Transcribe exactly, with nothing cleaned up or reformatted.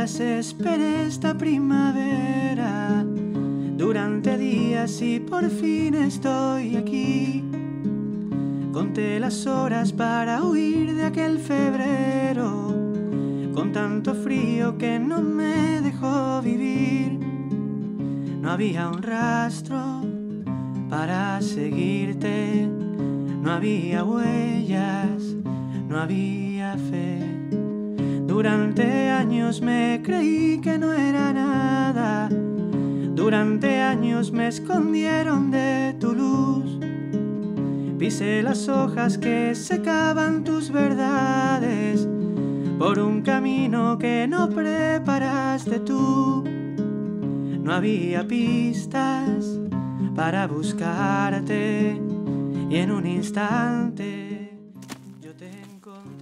días esperé esta primavera, durante días y por fin estoy aquí. Conté las horas para huir de aquel febrero, con tanto frío que no me dejó vivir. No había un rastro para seguirte, no había huellas, no había fe. Durante años me creí que no era nada, durante años me escondieron de tu luz. Pisé las hojas que secaban tus verdades, por un camino que no preparaste tú. No había pistas para buscarte, y en un instante yo te encontré.